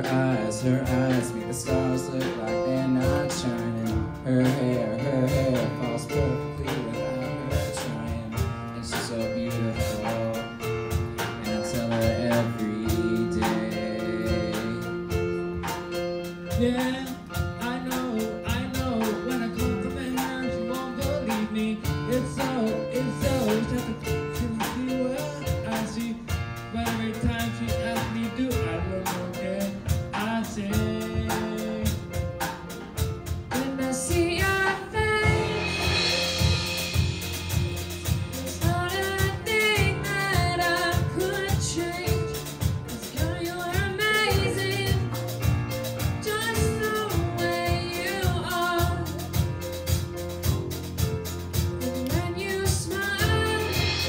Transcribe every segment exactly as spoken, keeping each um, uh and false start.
eyes, her eyes make the stars look like they're not shining. Her hair, her hair falls perfectly without her trying. And she's so beautiful, and I tell her every day. Yeah, I know, I know, when I compliment her, she won't believe me. It's so, it's so, just a see what I see. But every time she asks me, do I look okay? I say, when I see your face, it's not a thing that I could change. 'Cause girl, you're amazing, just the way you are. And when you smile,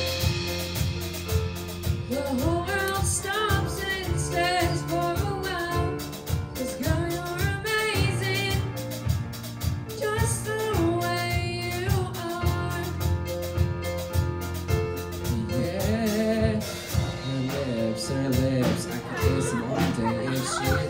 the whole world stops and stares for a while. 'Cause girl, you're amazing, just the way you are. Yeah, her lips, her lips, I could taste them all day if she